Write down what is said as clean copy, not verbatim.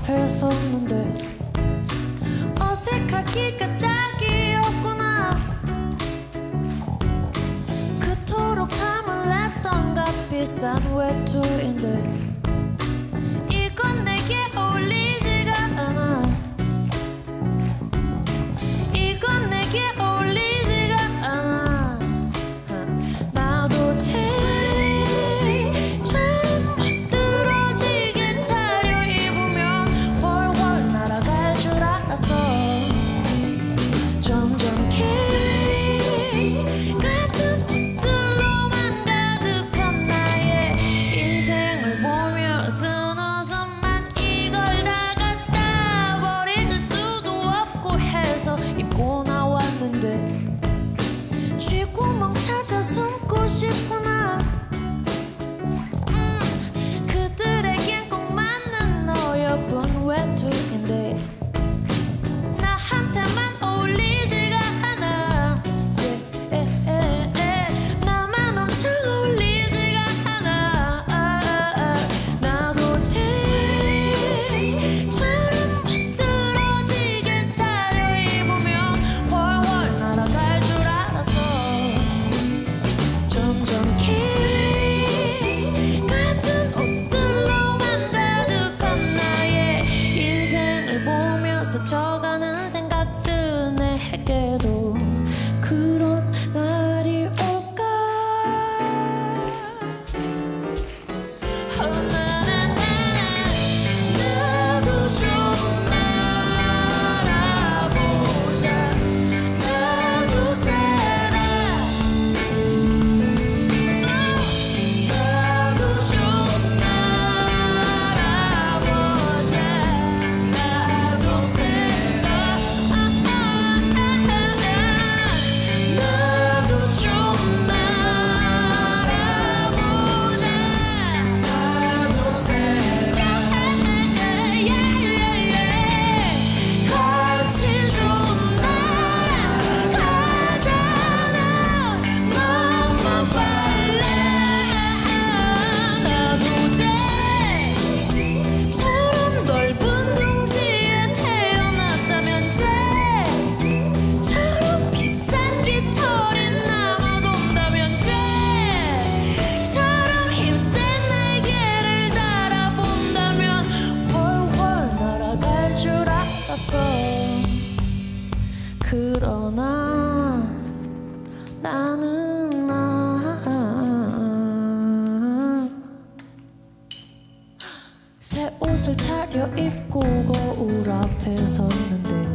앞에 섰는데 어색하기가 짝이었구나. 그토록 탐을 냈던 값비싼 외투인데 이건 내게 어울리지가 않아. 이건 내게 어울리지가 않아. 나도 쟤처럼 멋들어지게 차려입으면 훨훨 날아갈 줄 알았어. 점점 케이크 같은 옷들로만 가득한 나의 인생을 보며 쓴 웃음만 이걸 다 갖다 버릴 수도 없고 해서 입고 나왔는데 쥐구멍 찾아 숨고 싶구나. 그들에겐 꼭 맞는 너여쁜 외투인데 나한테만 어울리지가 않아. 나만 엄청 어울리지가 않아. 나도 쟤처럼 멋들어지게 차려입으면 훨훨 날아갈 줄 알았어. 점점 케이크 같은 옷들로만 가득한 나의 인생을 보며 스쳐가는 생각들 내게도 그런 날이 올까. 나도 좀 알아보자. 나도 세다. 나도 좀 알아보자. 나도 세다. 나도 좀 알아보자. 나도 세다. 같이 좀 날아가잖아. 너무 빨라. 나도 쟤처럼 넓은 둥지에 태어났다면 쟤처럼 비싼 깃털이 남아돈다면 쟤처럼 힘센 날개를 달아본다면 훨훨 날아갈 줄 알았어. 그러나 나는 새 옷을 차려입고 거울 앞에 섰는데